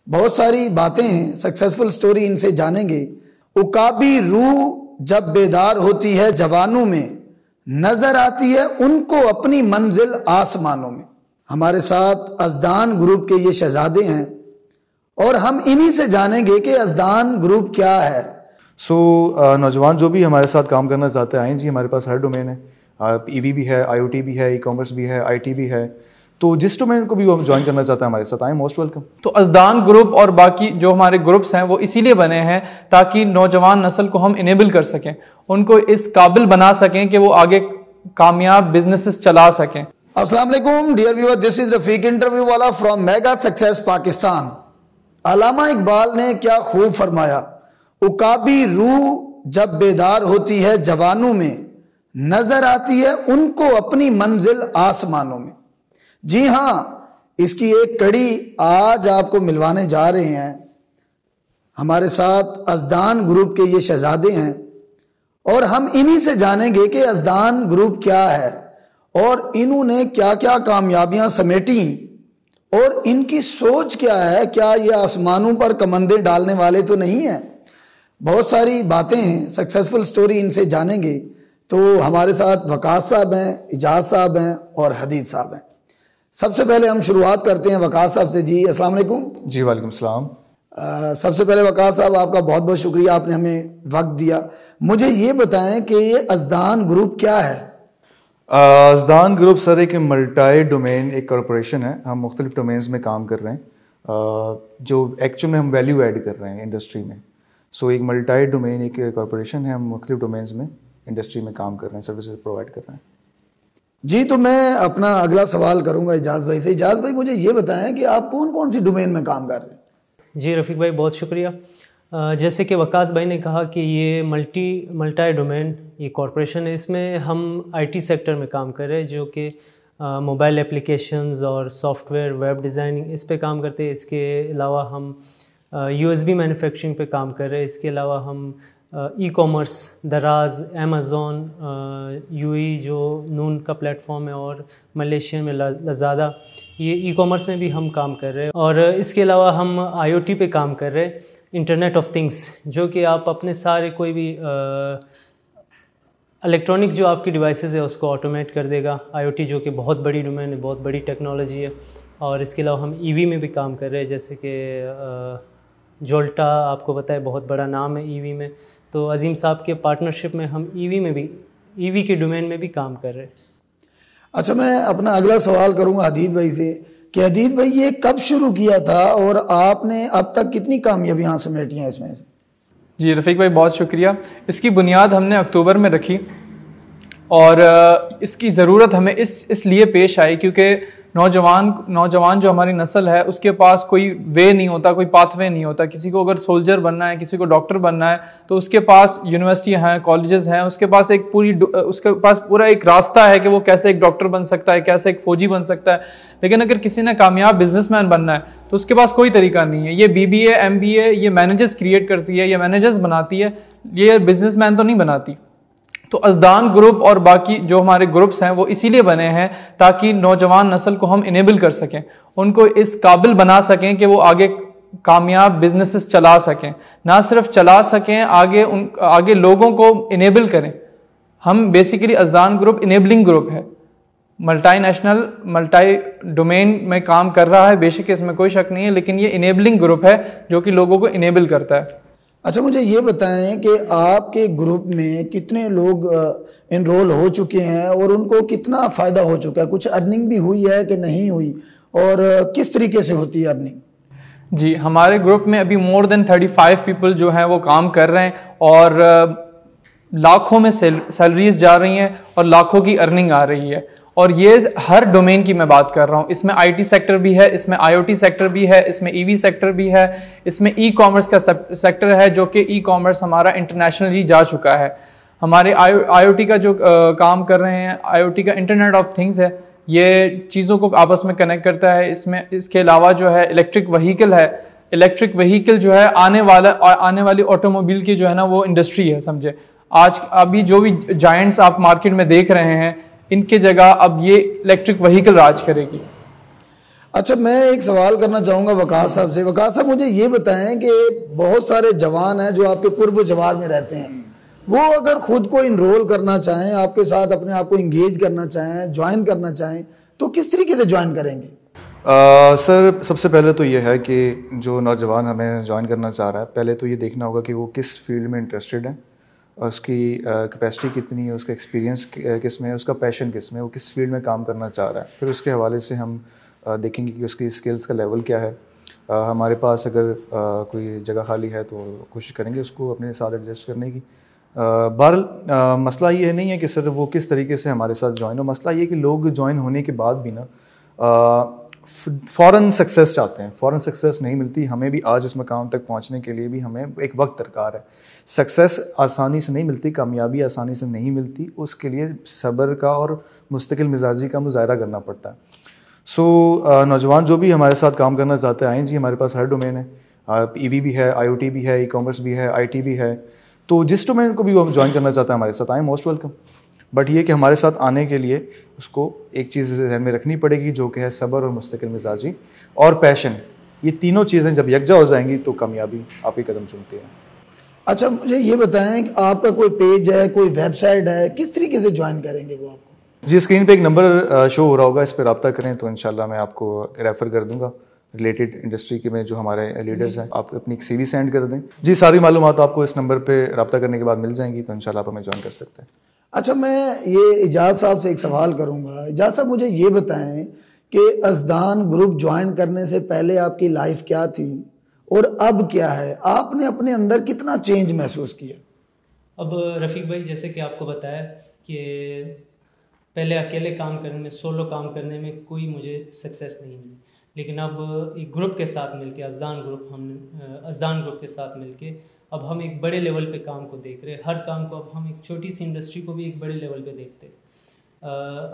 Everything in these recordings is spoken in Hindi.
बहुत सारी बातें हैं, सक्सेसफुल स्टोरी इनसे जानेंगे। उकाबी रूह जब बेदार होती है जवानों में, नजर आती है उनको अपनी मंजिल आसमानों में। हमारे साथ अज़दान ग्रुप के ये शहजादे हैं और हम इन्हीं से जानेंगे कि अज़दान ग्रुप क्या है। नौजवान जो भी हमारे साथ काम करना चाहते हैं आए जी, हमारे पास हर डोमेन है। ईवी भी है, IoT भी है, ई-कॉमर्स भी है, IT भी है। तो जिस डोमेन को भी वो ज्वाइन करना चाहते हैं हमारे साथ आए, मोस्ट वेलकम। तो अज़दान ग्रुप और बाकी जो हमारे ग्रुप्स हैं वो इसीलिए बने हैं ताकि नौजवान नस्ल को हम इनेबल कर सकें, उनको इस काबिल बना सकें कि वो आगे कामयाब बिजनेसेस चला सकें। अस्सलाम वालेकुम dear viewer, this is Rafiq interview वाला from mega success Pakistan. Allama Iqbal ने क्या खूब फरमाया, उकाबी रूह जब बेदार होती है जवानों में, नजर आती है उनको अपनी मंजिल आसमानों में। जी हां, इसकी एक कड़ी आज आपको मिलवाने जा रहे हैं। हमारे साथ अज़दान ग्रुप के ये शहजादे हैं और हम इन्हीं से जानेंगे कि अज़दान ग्रुप क्या है और इन्होंने क्या क्या कामयाबियां समेटी और इनकी सोच क्या है। क्या ये आसमानों पर कमंदे डालने वाले तो नहीं है? बहुत सारी बातें हैं, सक्सेसफुल स्टोरी इनसे जानेंगे। तो हमारे साथ वकास साहब हैं, इजाज साहब हैं और हदीद साहब हैं। सबसे पहले हम शुरुआत करते हैं वकास साहब से। जी अस्सलाम वालेकुम। जी वालेकुम सलाम। सबसे पहले वकास साहब आपका बहुत बहुत शुक्रिया, आपने हमें वक्त दिया। मुझे ये बताएं कि ये अज़दान ग्रुप क्या है? अज़दान ग्रुप सर एक मल्टी डोमेन एक कॉरपोरेशन है। हम मुख्तलिफ डोमेन्स में काम कर रहे हैं जो एक्चुअल में हम वैल्यू ऐड कर रहे हैं इंडस्ट्री में। सो एक मल्टी डोमेन एक कॉरपोरेशन है, हम मुख्तलिफ डोमेन्स में इंडस्ट्री में काम कर रहे हैं, सर्विसेज प्रोवाइड कर रहे हैं। जी, तो मैं अपना अगला सवाल करूंगा इजाज भाई से। इजाज भाई, मुझे ये बताएं कि आप कौन कौन सी डोमेन में काम कर रहे हैं? जी रफ़ीक भाई, बहुत शुक्रिया। जैसे कि वकास भाई ने कहा कि ये मल्टी डोमेन ये कॉरपोरेशन है, इसमें हम IT सेक्टर में काम कर रहे हैं, जो कि मोबाइल एप्लीकेशंस और सॉफ्टवेयर वेब डिज़ाइनिंग इस पे काम करते हैं। इसके अलावा हम USB मैन्युफैक्चरिंग पे काम कर रहे हैं। इसके अलावा हम ई-कॉमर्स, दराज, अमेज़ॉन, UAE जो नून का प्लेटफॉर्म है और मलेशिया में लज़ादा, ये ई-कॉमर्स में भी हम काम कर रहे हैं। और इसके अलावा हम IoT पे काम कर रहे हैं, इंटरनेट ऑफ थिंग्स, जो कि आप अपने सारे कोई भी इलेक्ट्रॉनिक जो आपकी डिवाइसेस है उसको ऑटोमेट कर देगा। IoT जो कि बहुत बड़ी डोमेन है, बहुत बड़ी टेक्नोलॉजी है। और इसके अलावा हम EV में भी काम कर रहे हैं, जैसे कि जोल्टा आपको पता है बहुत बड़ा नाम है EV में। तो अजीम साहब के पार्टनरशिप में हम EV के डोमेन में भी काम कर रहे हैं। अच्छा, मैं अपना अगला सवाल करूंगा हदीद भाई से कि हदीद भाई, ये कब शुरू किया था और आपने अब तक कितनी कामयाबियां समेटी हैं इसमें से? जी रफ़ीक भाई, बहुत शुक्रिया। इसकी बुनियाद हमने अक्टूबर में रखी और इसकी ज़रूरत हमें इसलिए पेश आई क्योंकि नौजवान जो हमारी नस्ल है उसके पास कोई वे नहीं होता, कोई पाथवे नहीं होता। किसी को अगर सोल्जर बनना है, किसी को डॉक्टर बनना है, तो उसके पास यूनिवर्सिटी हैं, कॉलेजेस हैं, उसके पास पूरा एक रास्ता है कि वो कैसे एक डॉक्टर बन सकता है, कैसे एक फौजी बन सकता है। लेकिन अगर किसी ने कामयाब बिजनेसमैन बनना है तो उसके पास कोई तरीका नहीं है। ये BBA MBA ये मैनेजर्स क्रिएट करती है, ये मैनेजर्स बनाती है, ये बिजनेसमैन तो नहीं बनाती। तो अज़दान ग्रुप और बाकी जो हमारे ग्रुप्स हैं वो इसीलिए बने हैं ताकि नौजवान नस्ल को हम इनेबल कर सकें, उनको इस काबिल बना सकें कि वो आगे कामयाब बिजनेसेस चला सकें। ना सिर्फ चला सकें, आगे लोगों को इनेबल करें। हम बेसिकली अज़दान ग्रुप इनेबलिंग ग्रुप है, मल्टी-नेशनल मल्टी डोमेन में काम कर रहा है, बेशक इसमें कोई शक नहीं है, लेकिन ये इनेबलिंग ग्रुप है जो कि लोगों को इनेबल करता है। अच्छा, मुझे ये बताएं कि आपके ग्रुप में कितने लोग इनरोल हो चुके हैं और उनको कितना फ़ायदा हो चुका है? कुछ अर्निंग भी हुई है कि नहीं हुई और किस तरीके से होती है अर्निंग? जी, हमारे ग्रुप में अभी मोर देन 35 पीपल जो हैं वो काम कर रहे हैं और लाखों में सैलरीज जा रही हैं और लाखों की अर्निंग आ रही है। और ये हर डोमेन की मैं बात कर रहा हूँ। इसमें IT सेक्टर भी है, इसमें IoT सेक्टर भी है, इसमें EV सेक्टर भी है, इसमें ई-कॉमर्स का सेक्टर है जो कि ई-कॉमर्स हमारा इंटरनेशनली जा चुका है। हमारे IoT का जो काम कर रहे हैं, IoT का इंटरनेट ऑफ थिंग्स है, ये चीज़ों को आपस में कनेक्ट करता है। इसके अलावा जो है इलेक्ट्रिक व्हीकल है, इलेक्ट्रिक व्हीकल जो है आने वाली ऑटोमोबाइल की जो है ना वो इंडस्ट्री है, समझे। आज अभी जो भी जायंट्स आप मार्केट में देख रहे हैं, इनके जगह अब ये इलेक्ट्रिक व्हीकल राज करेगी। अच्छा, मैं एक सवाल करना चाहूंगा वकास साहब से। वकास साहब, मुझे ये बताएं कि बहुत सारे जवान हैं जो आपके कुर्ब जवार में रहते हैं, वो अगर खुद को इनरोल करना चाहें, आपके साथ अपने आप को इंगेज करना चाहें, ज्वाइन करना चाहें, तो किस तरीके से ज्वाइन करेंगे? सर, सबसे पहले तो ये है कि जो नौजवान हमें ज्वाइन करना चाह रहा है, पहले तो ये देखना होगा कि वो किस फील्ड में इंटरेस्टेड है, उसकी कैपेसिटी कितनी है, उसका एक्सपीरियंस किस में है, उसका पैशन किस में है, वो किस फील्ड में काम करना चाह रहा है। फिर उसके हवाले से हम देखेंगे कि उसकी स्किल्स का लेवल क्या है। हमारे पास अगर कोई जगह खाली है तो कोशिश करेंगे उसको अपने साथ एडजस्ट करने की। बहरहाल मसला ये नहीं है कि सर वो किस तरीके से हमारे साथ ज्वाइन हो, मसला ये कि लोग ज्वाइन होने के बाद भी ना फ़ौरन सक्सेस चाहते हैं। फ़ौरन सक्सेस नहीं मिलती। हमें भी आज इस मकाम तक पहुंचने के लिए भी हमें एक वक्त दरकार है। सक्सेस आसानी से नहीं मिलती, कामयाबी आसानी से नहीं मिलती, उसके लिए सब्र का और मुस्तकिल मिजाजी का मुजाहरा करना पड़ता है। नौजवान जो भी हमारे साथ काम करना चाहते हैं, आएँ जी, हमारे पास हर डोमेन है। EV भी है, IoT भी है, ई-कॉमर्स भी है, IT भी है। तो जिस डोमेन को भी वो ज्वाइन करना चाहता है हमारे साथ आए, मोस्ट वेलकम। बट ये कि हमारे साथ आने के लिए उसको एक चीज़ ध्यान में रखनी पड़ेगी, जो कि है सब्र और मुस्तकिल मिजाजी और पैशन। ये तीनों चीज़ें जब यकजा हो जाएंगी तो कामयाबी आपके कदम चूमती है। अच्छा, मुझे ये बताएं कि आपका कोई पेज है, कोई वेबसाइट है, किस तरीके से ज्वाइन करेंगे वो आपको? जी, स्क्रीन पे एक नंबर शो हो रहा होगा, इस पर रब्ता करें तो इंशाल्लाह मैं आपको रेफ़र कर दूंगा रिलेटेड इंडस्ट्री के में जो हमारे लीडर्स हैं। आप अपनी CV सेंड कर दें जी, सारी मालूमात आपको इस नंबर पे रब्ता करने के बाद मिल जाएंगी, तो इंशाल्लाह आप हमें ज्वाइन कर सकते हैं। अच्छा, मैं ये इजाज़ साहब से एक सवाल करूंगा। इजाज़ साहब, मुझे ये बताएं कि अज़दान ग्रुप ज्वाइन करने से पहले आपकी लाइफ क्या थी और अब क्या है? आपने अपने अंदर कितना चेंज महसूस किया? अब रफ़ीक भाई, जैसे कि आपको बताया कि पहले अकेले काम करने में, सोलो काम करने में कोई मुझे सक्सेस नहीं मिली, लेकिन अब एक ग्रुप के साथ मिलके, अज़दान ग्रुप के साथ मिलके अब हम एक बड़े लेवल पे काम को देख रहे हैं। हर काम को अब हम एक छोटी सी इंडस्ट्री को भी एक बड़े लेवल पे देखते हैं।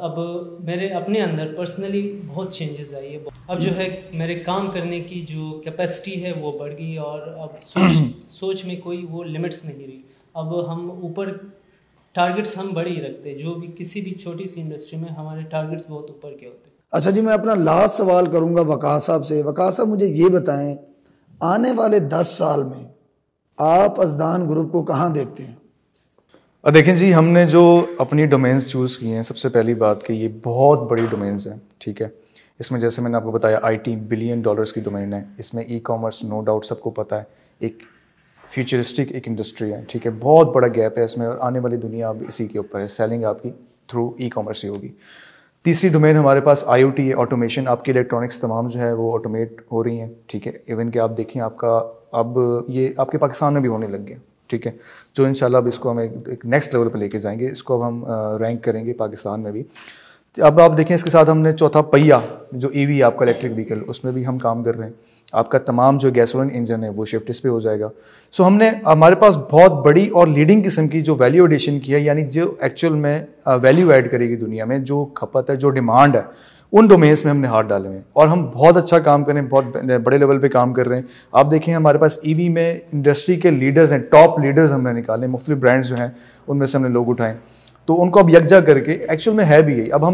अब मेरे अपने अंदर पर्सनली बहुत चेंजेस आई है। अब जो है मेरे काम करने की जो कैपेसिटी है वो बढ़ गई, और अब सोच में कोई वो लिमिट्स नहीं रही। अब हम ऊपर टारगेट्स हम बड़े ही रखते हैं, जो भी किसी भी छोटी सी इंडस्ट्री में हमारे टारगेट्स बहुत ऊपर के होते हैं। अच्छा जी, मैं अपना लास्ट सवाल करूंगा वकास साहब से। वकास साहब, मुझे ये बताएं, आने वाले 10 साल में आप अज़दान ग्रुप को कहाँ देखते हैं? देखें जी, हमने जो अपनी डोमेन्स चूज़ किए हैं, सबसे पहली बात कि ये बहुत बड़ी डोमेन्स हैं, ठीक है। इसमें जैसे मैंने आपको बताया IT $बिलियन की डोमेन है। इसमें ई-कॉमर्स नो डाउट सबको पता है, एक फ्यूचरिस्टिक एक इंडस्ट्री है, ठीक है। बहुत बड़ा गैप है इसमें और आने वाली दुनिया अब इसी के ऊपर है। सेलिंग आपकी थ्रू ई-कॉमर्स ही होगी। तीसरी डोमेन हमारे पास IoT है, ऑटोमेशन। आपकी इलेक्ट्रॉनिक्स तमाम जो है वो ऑटोमेट हो रही हैं, ठीक है। इवन कि आप देखें, आपका अब ये आपके पाकिस्तान में भी होने लग गया, ठीक है, जो इंशाल्लाह अब इसको हम एक नेक्स्ट लेवल पे लेके जाएंगे। इसको अब हम रैंक करेंगे पाकिस्तान में भी। अब आप देखें, इसके साथ हमने चौथा पहिया जो EV आपका इलेक्ट्रिक व्हीकल, उसमें भी हम काम कर रहे हैं। आपका तमाम जो गैसोलीन इंजन है वो शिफ्ट इस पे हो जाएगा। सो हमने हमारे पास बहुत बड़ी और लीडिंग किस्म की जो वैल्यू एडिशन की है, यानी जो एक्चुअल में वैल्यू ऐड करेगी दुनिया में, जो खपत है, जो डिमांड है, उन डोमेन्स में हमने हाथ डाले हुए हैं और हम बहुत अच्छा काम कर रहे हैं, बहुत बड़े लेवल पे काम कर रहे हैं। आप देखें, हमारे पास EV में इंडस्ट्री के लीडर्स हैं, टॉप लीडर्स हमने निकाले, मुख्तलिफ ब्रांड्स जो हैं उनमें से हमने लोग उठाएं, तो उनको अब यकजा करके एक्चुअल में है भी यही। अब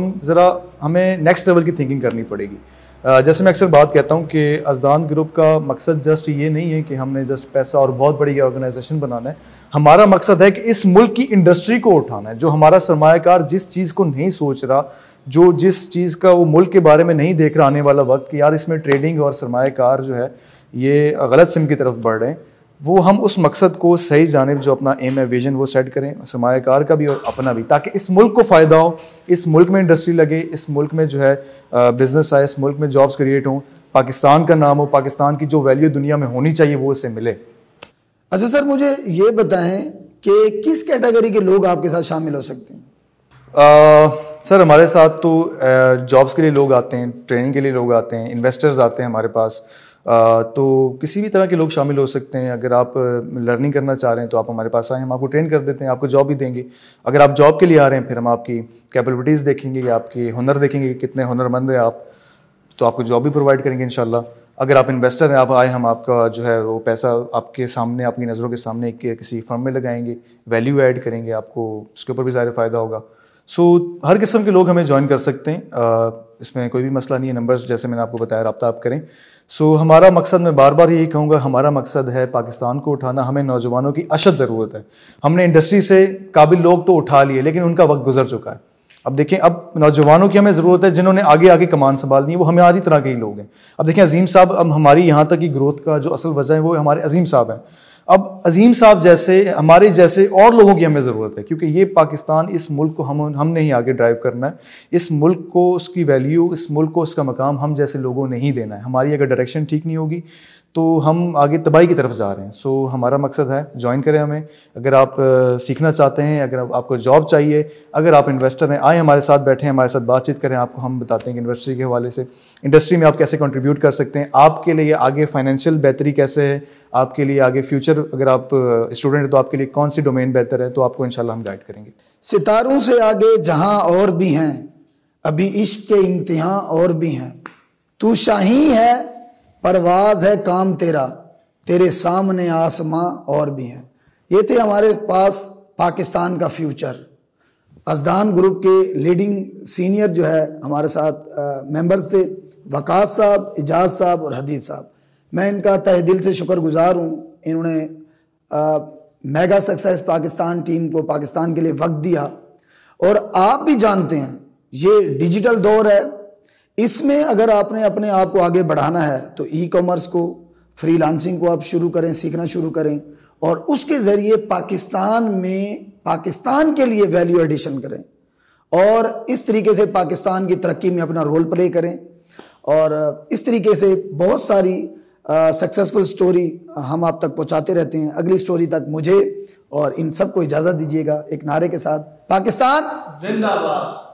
हमें नेक्स्ट लेवल की थिंकिंग करनी पड़ेगी। जैसे मैं अक्सर बात कहता हूँ कि अज़दान ग्रुप का मकसद जस्ट ये नहीं है कि हमने जस्ट पैसा और बहुत बड़ी ऑर्गेनाइजेशन बनाना है। हमारा मकसद है कि इस मुल्क की इंडस्ट्री को उठाना है। जो हमारा सरमायाकार जिस चीज़ को नहीं सोच रहा, जो जिस चीज़ का वो मुल्क के बारे में नहीं देख रहा आने वाला वक्त कि यार इसमें ट्रेडिंग और सरमायाकार जो है ये गलत सिम की तरफ बढ़ रहे हैं, वो हम उस मकसद को सही जानिब जो अपना एम है, विजन, वो सेट करें, सरमायाकार का भी और अपना भी, ताकि इस मुल्क को फ़ायदा हो, इस मुल्क में इंडस्ट्री लगे, इस मुल्क में जो है बिजनेस आए, इस मुल्क में जॉब्स क्रिएट हों, पाकिस्तान का नाम हो, पाकिस्तान की जो वैल्यू दुनिया में होनी चाहिए वो इससे मिले। अच्छा सर, मुझे ये बताएं कि किस कैटेगरी के लोग आपके साथ शामिल हो सकते हैं? सर, हमारे साथ तो जॉब्स के लिए लोग आते हैं, ट्रेनिंग के लिए लोग आते हैं, इन्वेस्टर्स आते हैं हमारे पास। तो किसी भी तरह के लोग शामिल हो सकते हैं। अगर आप लर्निंग करना चाह रहे हैं तो आप हमारे पास आएँ, हम आपको ट्रेन कर देते हैं, आपको जॉब भी देंगे। अगर आप जॉब के लिए आ रहे हैं, फिर हम आपकी कैपेबिलिटीज़ देखेंगे, आपकी हुनर देखेंगे, कितने हुनरमंद हैं आप, तो आपको जॉब भी प्रोवाइड करेंगे इंशाल्लाह। अगर आप इन्वेस्टर हैं, आप आए, हम आपका जो है वो पैसा आपके सामने, आपकी नज़रों के सामने किसी फर्म में लगाएंगे, वैल्यू ऐड करेंगे, आपको उसके ऊपर भी ज़ाहिर फ़ायदा होगा। हर किस्म के लोग हमें ज्वाइन कर सकते हैं, इसमें कोई भी मसला नहीं है। नंबर्स जैसे मैंने आपको बताया, रब्ता आप करें। हमारा मकसद, मैं बार बार यही कहूँगा, हमारा मकसद है पाकिस्तान को उठाना। हमें नौजवानों की अशद ज़रूरत है। हमने इंडस्ट्री से काबिल लोग तो उठा लिए, लेकिन उनका वक्त गुजर चुका है। अब देखें, अब नौजवानों की हमें ज़रूरत है जिन्होंने आगे आगे कमान संभालनी है। वो हमारी तरह के ही लोग हैं। अब देखें अजीम साहब, अब हमारी यहाँ तक की ग्रोथ का जो असल वजह है वो हमारे अजीम साहब हैं। अब अजीम साहब जैसे, हमारे जैसे और लोगों की हमें ज़रूरत है, क्योंकि ये पाकिस्तान, इस मुल्क को हमने ही आगे ड्राइव करना है। इस मुल्क को उसकी वैल्यू, इस मुल्क को उसका मकाम हम जैसे लोगों ने ही देना है। हमारी अगर डायरेक्शन ठीक नहीं होगी तो हम आगे तबाही की तरफ जा रहे हैं। हमारा मकसद है, ज्वाइन करें हमें। अगर आप सीखना चाहते हैं, अगर आपको जॉब चाहिए, अगर आप इन्वेस्टर हैं, आए हमारे साथ बैठें, हमारे साथ बातचीत करें। आपको हम बताते हैं कि इंडस्ट्री के हवाले से, इंडस्ट्री में आप कैसे कंट्रीब्यूट कर सकते हैं, आपके लिए आगे फाइनेंशियल बेहतरी कैसे है, आपके लिए आगे फ्यूचर, अगर आप स्टूडेंट हैं तो आपके लिए कौन सी डोमेन बेहतर है, तो आपको इंशाल्लाह हम गाइड करेंगे। सितारों से आगे जहां और भी हैं, अभी इश्क के इम्तिहान और भी हैं। तू शाही है, परवाज है काम तेरा, तेरे सामने आसमां और भी हैं। ये थे हमारे पास पाकिस्तान का फ्यूचर। अज़दान ग्रुप के लीडिंग सीनियर जो है हमारे साथ मेंबर्स थे, वकास साहब, इजाज साहब और हदीद साहब। मैं इनका तहे दिल से शुक्रगुजार हूँ। इन्होंने मेगा सक्सेस पाकिस्तान टीम को पाकिस्तान के लिए वक्त दिया। और आप भी जानते हैं ये डिजिटल दौर है, इसमें अगर आपने अपने आप को आगे बढ़ाना है तो ई कॉमर्स को, फ्रीलांसिंग को आप शुरू करें, सीखना शुरू करें और उसके ज़रिए पाकिस्तान में पाकिस्तान के लिए वैल्यू एडिशन करें और इस तरीके से पाकिस्तान की तरक्की में अपना रोल प्ले करें। और इस तरीके से बहुत सारी सक्सेसफुल स्टोरी हम आप तक पहुंचाते रहते हैं। अगली स्टोरी तक मुझे और इन सबको इजाज़त दीजिएगा एक नारे के साथ, पाकिस्तान जिंदाबाद।